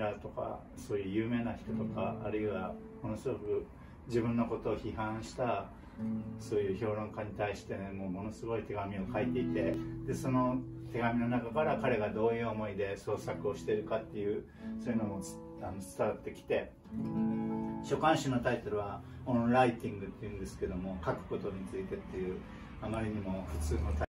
ラーとかそういう有名な人とか、あるいはものすごく自分のことを批判したそういう評論家に対してね、ものすごい手紙を書いていて、でその手紙の中から彼がどういう思いで創作をしているかっていう、そういうのも伝わってきて、書簡集のタイトルは「オンライティング」っていうんですけども、書くことについてっていう、あまりにも普通のタイトル